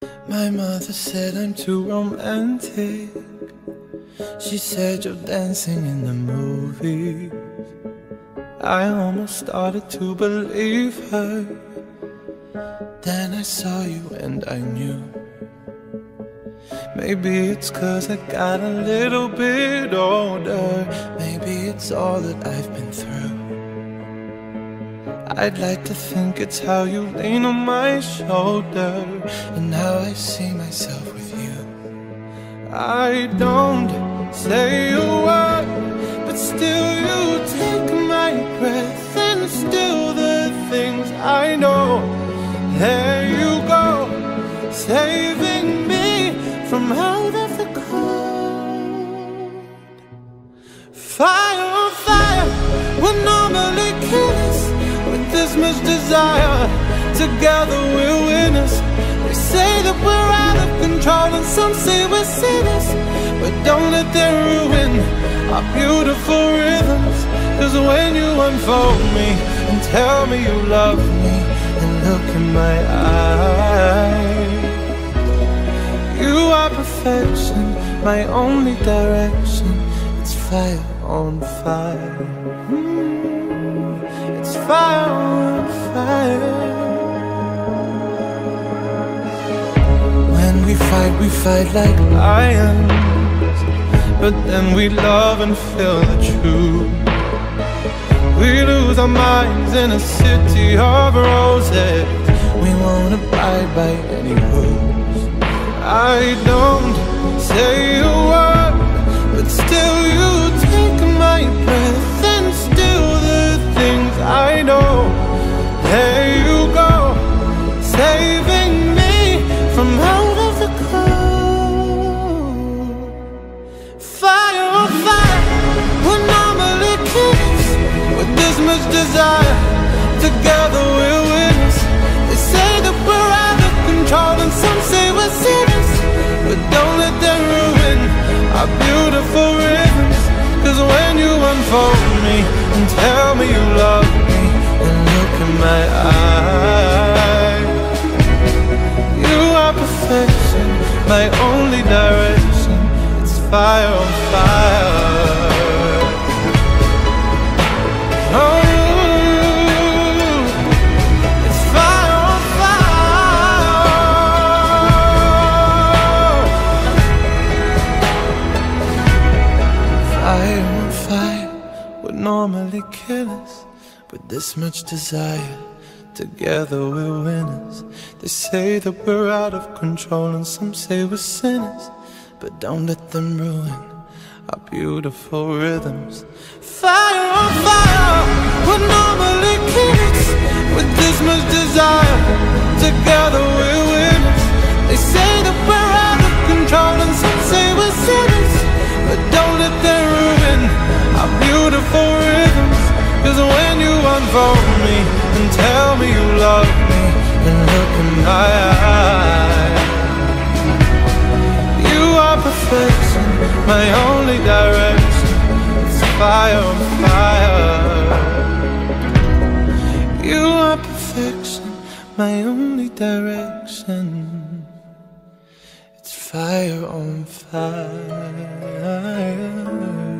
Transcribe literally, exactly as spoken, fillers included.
My mother said I'm too romantic. She said you're dancing in the movies. I almost started to believe her. Then I saw you and I knew. Maybe it's 'cause I got a little bit older. Maybe it's all that I've been through. I'd like to think it's how you lean on my shoulder and how I see myself with you. I don't say a word, but still you take my breath and still the things I know. There you go, saving me from out of the cold. Fire on fire would normally kill us. With this much desire, together we're winners. They say that we're out of control and some say we're sinners, but don't let them ruin our beautiful rhythms. 'Cause when you unfold me and tell me you love me and look in my eyes, you are perfection, my only direction. It's fire on fire. mm, It's fire on fire. When we fight, we fight like lions, but then we love and feel the truth. We lose our minds in a city of roses. We won't abide by any rules. I don't say a word, but still you take my breath and still the things I know. There you go, saving me from out of the cold. Fire on fire would normally kill us. With this much desire, together we're winners. They say that we're out of control and some say we're sinners, but don't let them ruin our beautiful rhythms. 'Cause when you unfold me and tell me you love me and look in my eyes, you are perfection, my only direction. It's fire on fire. Oh, it's fire on fire. Fire on fire would normally kill us. With this much desire, together we're winners. They say that we're out of control and some say we're sinners, but don't let them ruin our beautiful rhythms. Fire on fire would normally kill us. With this much desire, together we're winners. They say that we're out of control and some say we're sinners, but don't let them ruin our beautiful rhythms. 'Cause when you unfold me and tell me you love me and look in my eyes, you are perfection, my only direction. It's fire on fire. You are perfection, my only direction. It's fire on fire.